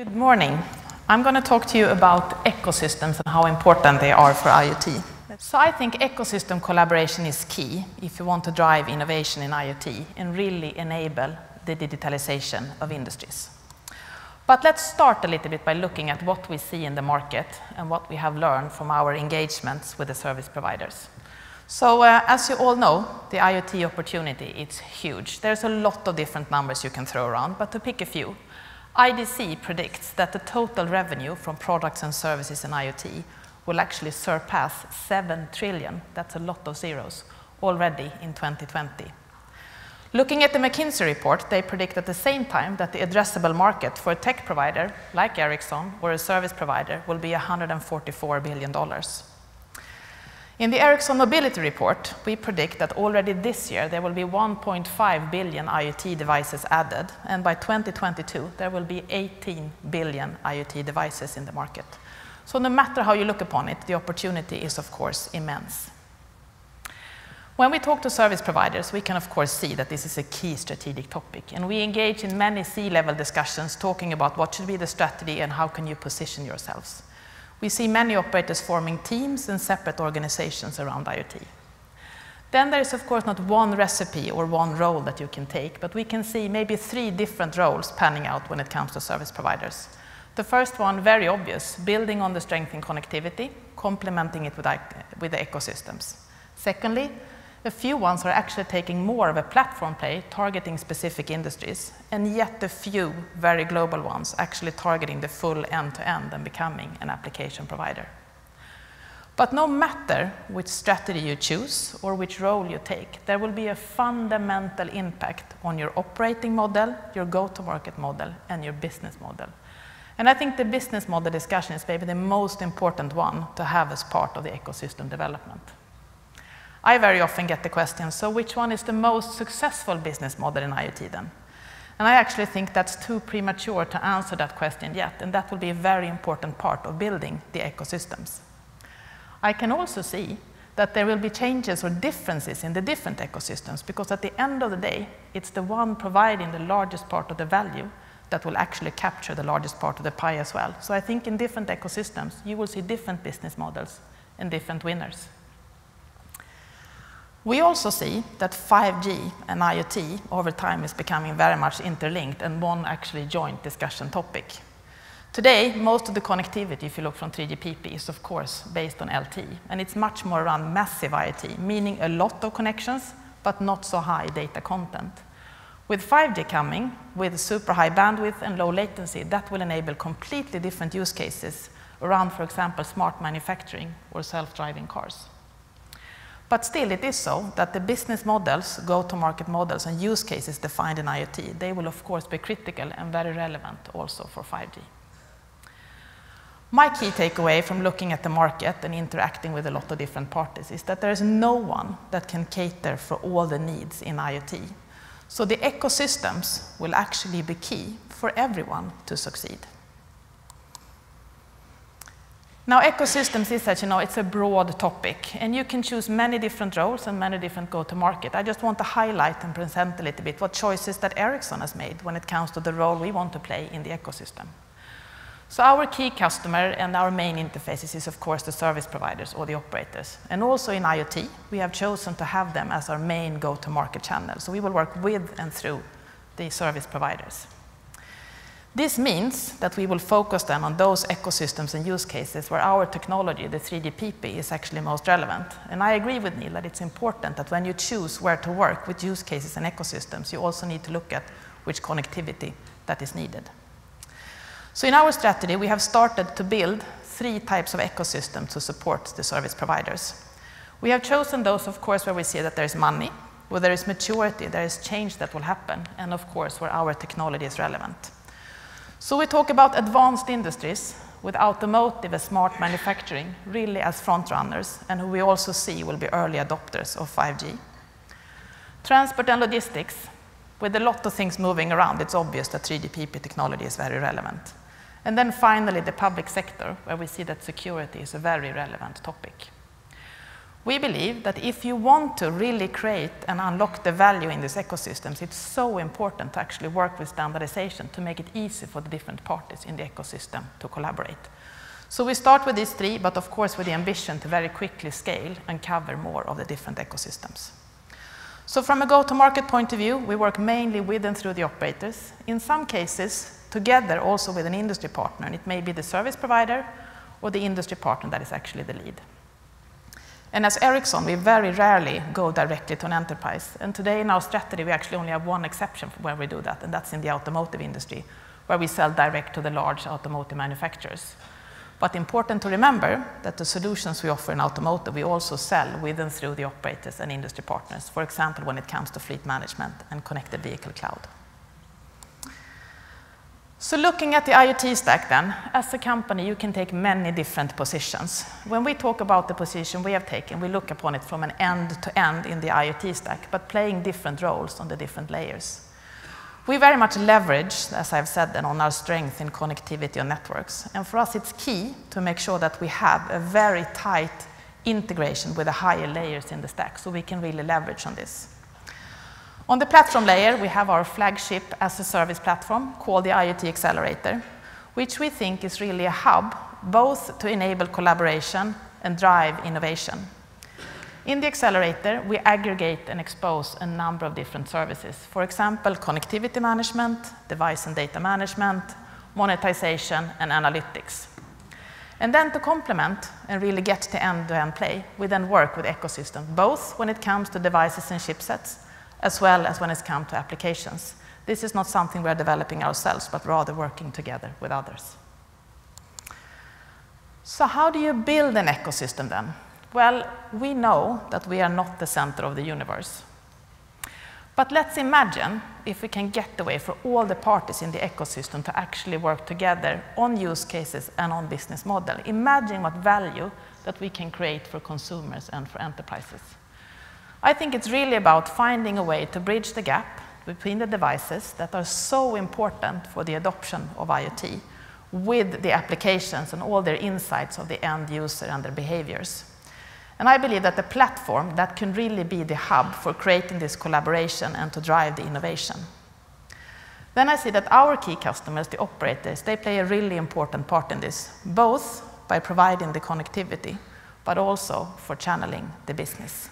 Good morning. I'm going to talk to you about ecosystems and how important they are for IoT. So I think ecosystem collaboration is key if you want to drive innovation in IoT and really enable the digitalization of industries. But let's start a little bit by looking at what we see in the market and what we have learned from our engagements with the service providers. So as you all know, the IoT opportunity is huge. There's a lot of different numbers you can throw around, but to pick a few, IDC predicts that the total revenue from products and services in IoT will actually surpass 7 trillion, that's a lot of zeros, already in 2020. Looking at the McKinsey report, they predict at the same time that the addressable market for a tech provider like Ericsson or a service provider will be $144 billion. In the Ericsson Mobility Report, we predict that already this year there will be 1.5 billion IoT devices added, and by 2022 there will be 18 billion IoT devices in the market. So no matter how you look upon it, the opportunity is of course immense. When we talk to service providers, we can of course see that this is a key strategic topic, and we engage in many C-level discussions talking about what should be the strategy and how can you position yourselves. We see many operators forming teams and separate organizations around IoT. Then there is of course not one recipe or one role that you can take, but we can see maybe 3 different roles panning out when it comes to service providers. The first one, very obvious, building on the strength in connectivity, complementing it with the ecosystems. Secondly, a few ones are actually taking more of a platform play, targeting specific industries, and yet a few very global ones actually targeting the full end-to-end and becoming an application provider. But no matter which strategy you choose or which role you take, there will be a fundamental impact on your operating model, your go-to-market model, and your business model. And I think the business model discussion is maybe the most important one to have as part of the ecosystem development. I very often get the question, so which one is the most successful business model in IoT then? And I actually think that's too premature to answer that question yet, and that will be a very important part of building the ecosystems. I can also see that there will be changes or differences in the different ecosystems, because at the end of the day, it's the one providing the largest part of the value that will actually capture the largest part of the pie as well. So I think in different ecosystems, you will see different business models and different winners. We also see that 5G and IoT over time is becoming very much interlinked and one actually joint discussion topic. Today, most of the connectivity, if you look from 3GPP, is of course based on LTE, and it's much more around massive IoT, meaning a lot of connections, but not so high data content. With 5G coming, with super high bandwidth and low latency, that will enable completely different use cases around, for example, smart manufacturing or self-driving cars. But still, it is so that the business models, go-to-market models, and use cases defined in IoT, they will of course be critical and very relevant also for 5G. My key takeaway from looking at the market and interacting with a lot of different parties is that there is no one that can cater for all the needs in IoT. So the ecosystems will actually be key for everyone to succeed. Now, ecosystems is, as you know, it's a broad topic, and you can choose many different roles and many different go-to-market. I just want to highlight and present a little bit what choices that Ericsson has made when it comes to the role we want to play in the ecosystem. So our key customer and our main interfaces is, of course, the service providers or the operators. And also in IoT, we have chosen to have them as our main go-to-market channel. So we will work with and through the service providers. This means that we will focus then on those ecosystems and use cases where our technology, the 3GPP, is actually most relevant. And I agree with Neil that it's important that when you choose where to work with use cases and ecosystems, you also need to look at which connectivity that is needed. So in our strategy, we have started to build 3 types of ecosystems to support the service providers. We have chosen those, of course, where we see that there is money, where there is maturity, there is change that will happen, and of course, where our technology is relevant. So we talk about advanced industries with automotive and smart manufacturing really as front runners, and who we also see will be early adopters of 5G. Transport and logistics, with a lot of things moving around, it's obvious that 3GPP technology is very relevant. And then finally, the public sector, where we see that security is a very relevant topic. We believe that if you want to really create and unlock the value in these ecosystems, it's so important to actually work with standardization to make it easy for the different parties in the ecosystem to collaborate. So we start with these three, but of course with the ambition to very quickly scale and cover more of the different ecosystems. So from a go-to-market point of view, we work mainly with and through the operators. In some cases, together also with an industry partner. And it may be the service provider or the industry partner that is actually the lead. And as Ericsson, we very rarely go directly to an enterprise. And today in our strategy, we actually only have one exception for where we do that, and that's in the automotive industry, where we sell direct to the large automotive manufacturers. But important to remember that the solutions we offer in automotive, we also sell with and through the operators and industry partners, for example, when it comes to fleet management and connected vehicle cloud. So looking at the IoT stack then, as a company, you can take many different positions. When we talk about the position we have taken, we look upon it from an end to end in the IoT stack, but playing different roles on the different layers. We very much leverage, as I've said, then, on our strength in connectivity and networks. And for us, it's key to make sure that we have a very tight integration with the higher layers in the stack, so we can really leverage on this. On the platform layer, we have our flagship as a service platform called the IoT Accelerator, which we think is really a hub, both to enable collaboration and drive innovation. In the accelerator, we aggregate and expose a number of different services. For example, connectivity management, device and data management, monetization, and analytics. And then to complement and really get to end-to-end play, we then work with ecosystem, both when it comes to devices and chipsets, as well as when it comes to applications. This is not something we're developing ourselves, but rather working together with others. So how do you build an ecosystem then? Well, we know that we are not the center of the universe. But let's imagine if we can get the way for all the parties in the ecosystem to actually work together on use cases and on business model. Imagine what value that we can create for consumers and for enterprises. I think it's really about finding a way to bridge the gap between the devices that are so important for the adoption of IoT with the applications and all their insights of the end user and their behaviors. And I believe that the platform that can really be the hub for creating this collaboration and to drive the innovation. Then I see that our key customers, the operators, they play a really important part in this, both by providing the connectivity, but also for channeling the business.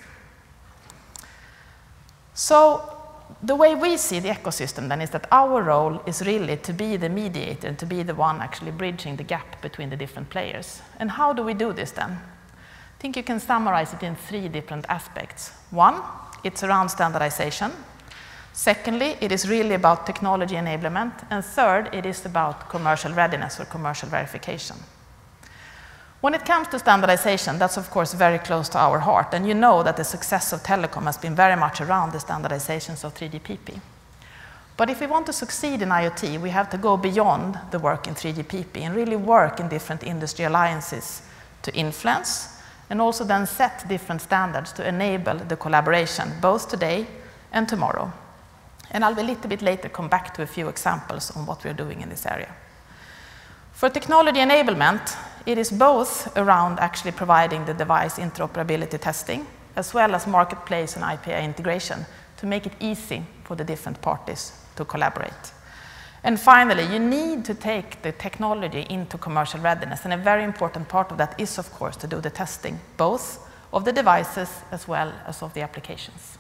So the way we see the ecosystem then is that our role is really to be the mediator and to be the one actually bridging the gap between the different players. And how do we do this then? I think you can summarize it in three different aspects. One, it's around standardization. Secondly, it is really about technology enablement. And third, it is about commercial readiness or commercial verification. When it comes to standardization, that's of course very close to our heart. And you know that the success of telecom has been very much around the standardizations of 3GPP. But if we want to succeed in IoT, we have to go beyond the work in 3GPP and really work in different industry alliances to influence and also then set different standards to enable the collaboration, both today and tomorrow. And I'll a little bit later come back to a few examples on what we're doing in this area. For technology enablement, it is both around actually providing the device interoperability testing, as well as marketplace and API integration to make it easy for the different parties to collaborate. And finally, you need to take the technology into commercial readiness. And a very important part of that is, of course, to do the testing, both of the devices as well as of the applications.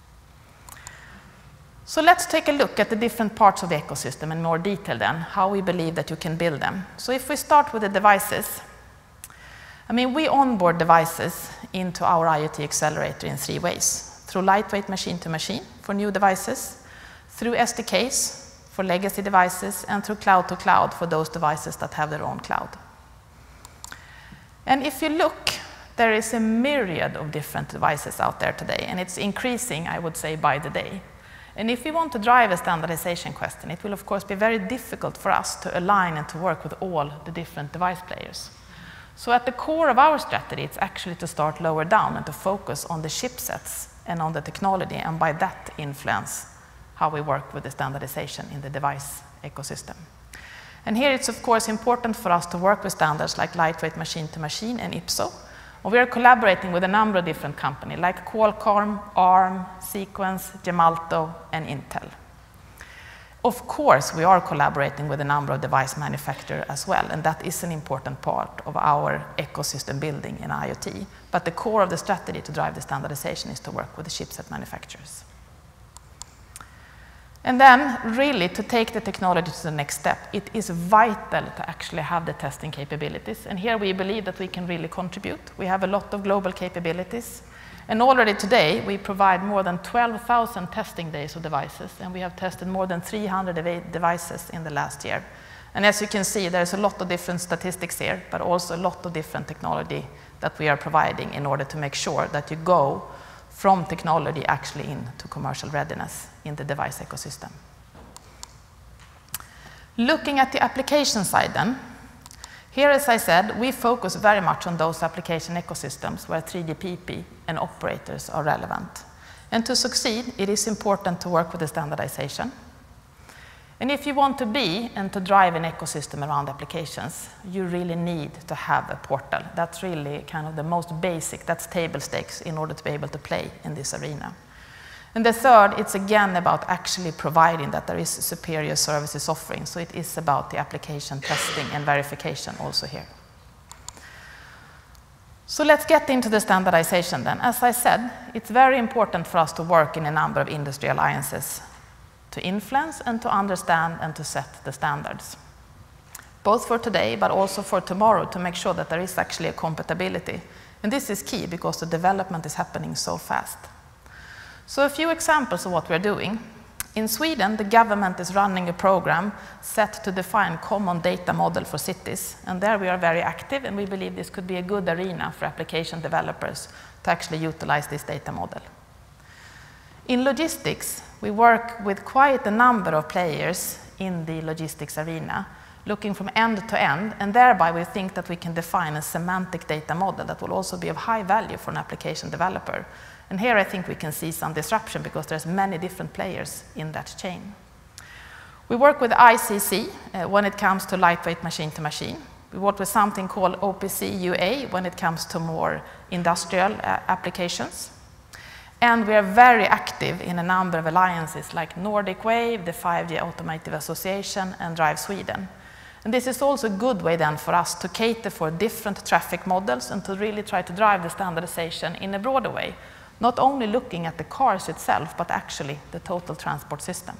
So let's take a look at the different parts of the ecosystem in more detail then, how we believe that you can build them. So if we start with the devices, I mean, we onboard devices into our IoT Accelerator in three ways. Through lightweight machine-to-machine for new devices, through SDKs for legacy devices, and through cloud-to-cloud for those devices that have their own cloud. And if you look, there is a myriad of different devices out there today, and it's increasing, I would say, by the day. And if we want to drive a standardization question, it will of course be very difficult for us to align and to work with all the different device players. So at the core of our strategy, it's actually to start lower down and to focus on the chipsets and on the technology, and by that influence how we work with the standardization in the device ecosystem. And here it's of course important for us to work with standards like lightweight machine-to-machine and IPSO, We are collaborating with a number of different companies like Qualcomm, ARM, Sequence, Gemalto, and Intel. Of course, we are collaborating with a number of device manufacturers as well, and that is an important part of our ecosystem building in IoT. But the core of the strategy to drive the standardization is to work with the chipset manufacturers. And then, really, to take the technology to the next step, it is vital to actually have the testing capabilities. And here we believe that we can really contribute. We have a lot of global capabilities. And already today, we provide more than 12,000 testing days of devices, and we have tested more than 300 devices in the last year. And as you can see, there's a lot of different statistics here, but also a lot of different technology that we are providing in order to make sure that you go from technology actually into commercial readiness in the device ecosystem. Looking at the application side then, here, as I said, we focus very much on those application ecosystems where 3GPP and operators are relevant. And to succeed, it is important to work with the standardization. And if you want to be and to drive an ecosystem around applications, you really need to have a portal. That's really kind of the most basic, that's table stakes in order to be able to play in this arena. And the third, it's again about actually providing that there is superior services offering. So it is about the application testing and verification also here. So let's get into the standardization then. As I said, it's very important for us to work in a number of industry alliances to influence and to understand and to set the standards. Both for today, but also for tomorrow, to make sure that there is actually a compatibility. And this is key because the development is happening so fast. So a few examples of what we're doing. In Sweden, the government is running a program set to define common data model for cities. And there we are very active, and we believe this could be a good arena for application developers to actually utilize this data model. In logistics, we work with quite a number of players in the logistics arena, looking from end to end, and thereby we think that we can define a semantic data model that will also be of high value for an application developer. And here I think we can see some disruption because there's many different players in that chain. We work with ICC when it comes to lightweight machine-to-machine. We work with something called OPC UA when it comes to more industrial applications. And we are very active in a number of alliances like Nordic Wave, the 5G Automotive Association, and Drive Sweden. And this is also a good way then for us to cater for different traffic models and to really try to drive the standardization in a broader way. Not only looking at the cars itself, but actually the total transport system.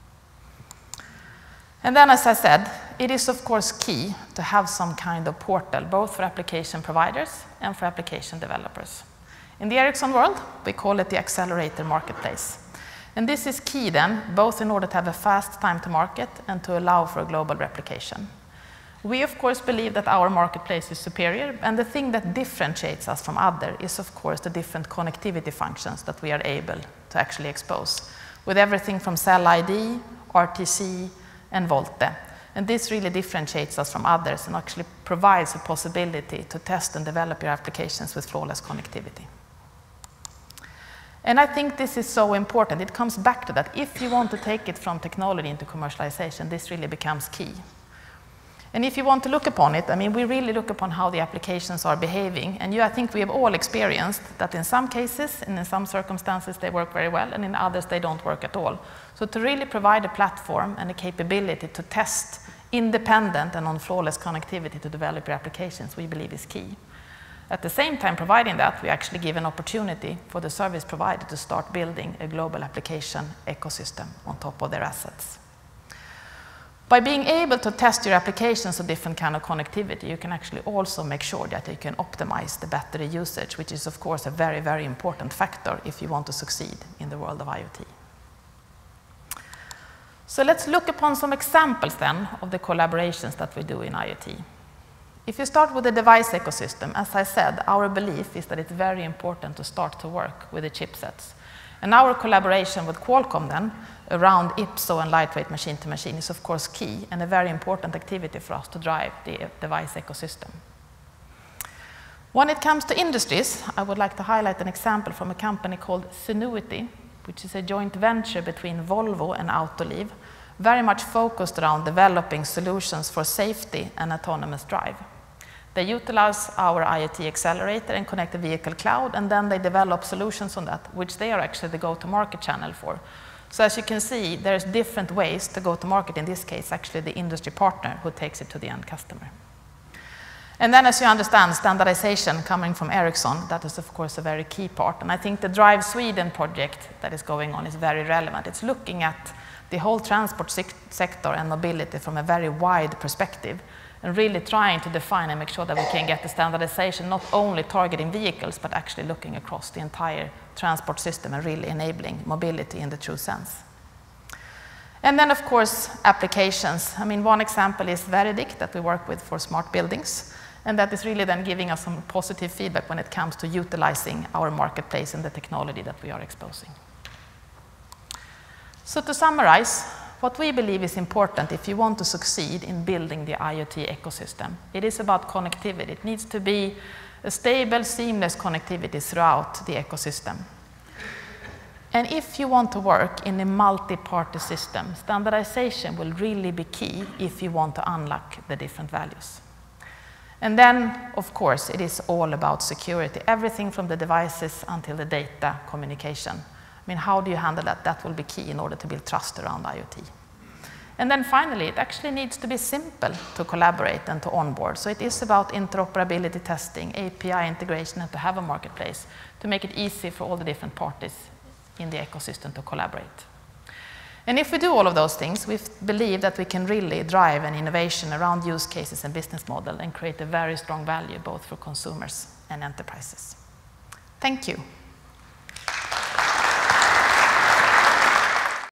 And then, as I said, it is of course key to have some kind of portal, both for application providers and for application developers. In the Ericsson world, we call it the accelerator marketplace. And this is key then, both in order to have a fast time to market and to allow for a global replication. We, of course, believe that our marketplace is superior, and the thing that differentiates us from others is, of course, the different connectivity functions that we are able to actually expose, with everything from Cell ID, RTC, and VoLTE. And this really differentiates us from others and actually provides a possibility to test and develop your applications with flawless connectivity. And I think this is so important. It comes back to that. If you want to take it from technology into commercialization, this really becomes key. And if you want to look upon it, I mean, we really look upon how the applications are behaving. And I think we have all experienced that in some cases and in some circumstances they work very well, and in others they don't work at all. So to really provide a platform and a capability to test independent and on flawless connectivity to develop your applications, we believe is key. At the same time, providing that, we actually give an opportunity for the service provider to start building a global application ecosystem on top of their assets. By being able to test your applications of different kind of connectivity, you can actually also make sure that you can optimize the battery usage, which is of course a very, very important factor if you want to succeed in the world of IoT. So let's look upon some examples then of the collaborations that we do in IoT. If you start with the device ecosystem, as I said, our belief is that it's very important to start to work with the chipsets. And our collaboration with Qualcomm then, around IPSO and lightweight machine-to-machine is of course key and a very important activity for us to drive the device ecosystem. When it comes to industries, I would like to highlight an example from a company called Zenuity, which is a joint venture between Volvo and Autoliv, very much focused around developing solutions for safety and autonomous drive. They utilize our IoT accelerator and connect the vehicle cloud, and then they develop solutions on that, which they are actually the go-to-market channel for. So as you can see, there's different ways to go to market. In this case, actually the industry partner who takes it to the end customer. And then, as you understand, standardization coming from Ericsson, that is of course a very key part. And I think the Drive Sweden project that is going on is very relevant. It's looking at the whole transport sector and mobility from a very wide perspective, and really trying to define and make sure that we can get the standardization not only targeting vehicles, but actually looking across the entire transport system and really enabling mobility in the true sense. And then, of course, applications. I mean, one example is Veridic that we work with for smart buildings, and that is really then giving us some positive feedback when it comes to utilizing our marketplace and the technology that we are exposing. So to summarize, what we believe is important if you want to succeed in building the IoT ecosystem, it is about connectivity. It needs to be a stable, seamless connectivity throughout the ecosystem. And if you want to work in a multi-party system, standardization will really be key if you want to unlock the different values. And then, of course, it is all about security, everything from the devices until the data communication. I mean, how do you handle that? That will be key in order to build trust around IoT. And then finally, it actually needs to be simple to collaborate and to onboard. So it is about interoperability testing, API integration, and to have a marketplace to make it easy for all the different parties in the ecosystem to collaborate. And if we do all of those things, we believe that we can really drive an innovation around use cases and business model and create a very strong value both for consumers and enterprises. Thank you.